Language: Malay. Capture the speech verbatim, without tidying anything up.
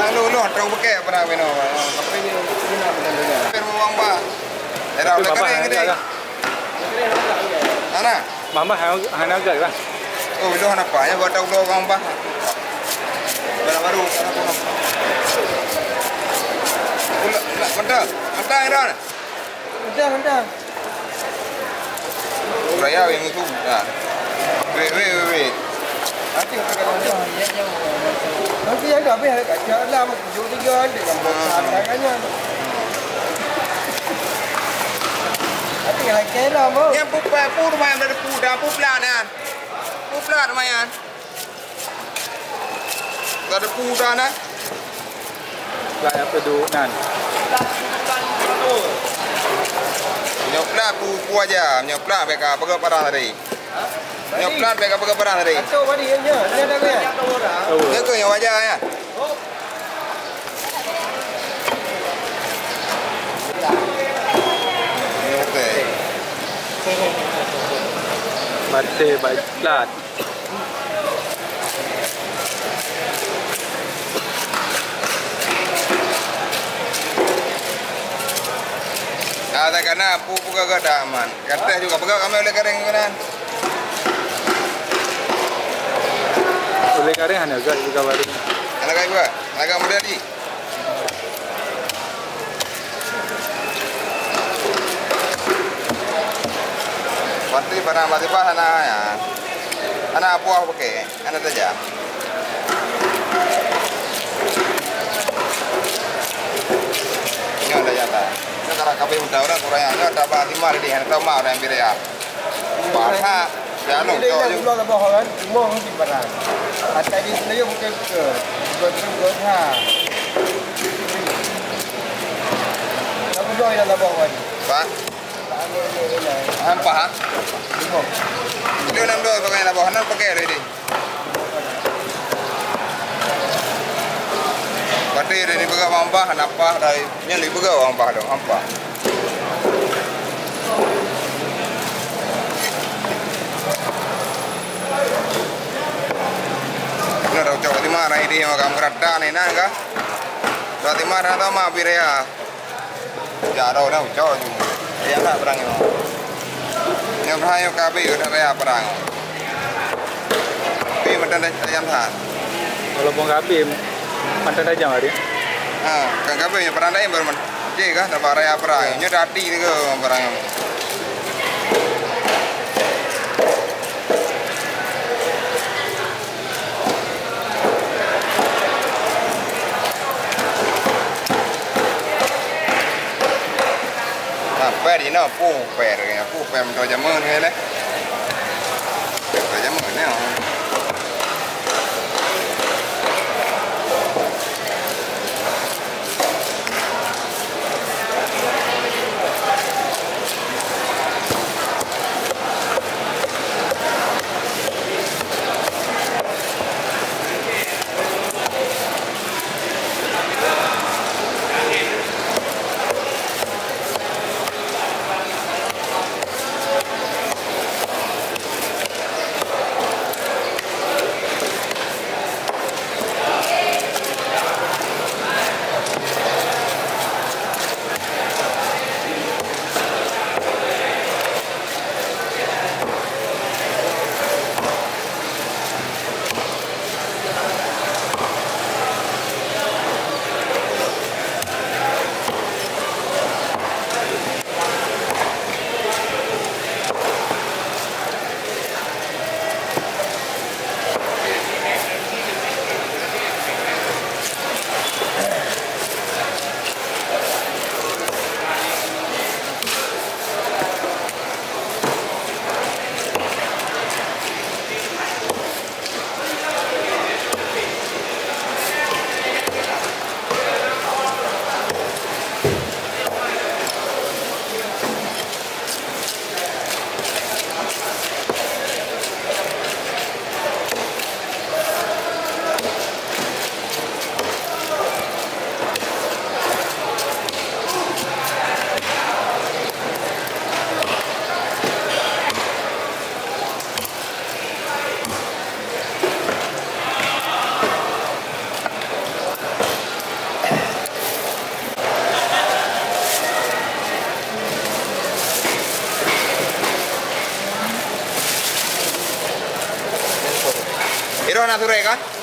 Nah, lu lu terang pakai pernah beno. Tapi ni ni nak betul-betul. Perlu uang ba. Era oleh kering gede. Ana. Mama hang hang agak lah. Oh, lu hana apa ya buat tahu uang ba. Baru-baru. Ulah, mentah. Mentah era. Mentah, mentah. Raya yang itu. Nah. Wei, wei, wei. Nanti nanti ada apa ya kat dalam tujuh tiga dengan bosan katanya. Nanti kalau kira mau. Yang pupa pu lumayan dari pu dah pu pelan kan. Pu pelan lumayan. Dah ada pu dah nah. Lah apa tu nan? Nyoplat pu pu aja, nyoplat mereka pegang parang tadi. Nyoplat mereka pegang parang tadi. Atau badi aja, dia ada ke? Dia tu yang wajah ya. Okey. Bate baik plat. Ada karena pu pu gak ada aman. Kata juga pegang kami oleh kering kan. Oleh kering hanya agak juga baru. Anak kayu buat, anak muda di. Pasti barang mati pas anak ya. Anak apa aku pakai? Anak saja. Ini ada jata. Ini kalau kafe muda orang kurangnya ada apa lima di hand tahu mau yang beda ya. Bahasa jangan Dia lupa dah juga. pulang lebih kan, semua mesti barang. Atas di sini bukan ke, bukan ke ha. Dah pulang yang lebih kan. Pak, hampa. Dia enam dua pakai apa? Hanan pakai ready. Pati ready pakai hampa, hampa dari nyali pakai hampa dong, hampa. Ini dah cakap di mana ini yang kamu kerada ni nak kah? Dah di mana tahu mah biraya. Jauh dah cakap tu. Yang nak perang itu. Yang berhayal kabi udah raya perang. Tapi macam dah ayam sah. Kalau pun kabim, mantan aja mari. Ah, kan kabi yang perang dah yang baru macam. Jadi kah dah raya perang. Ini dah di ni ke perang. Apa di mana pu per, pu per macam jamun ni le. Macam jamun ni. Piro nak sore kan?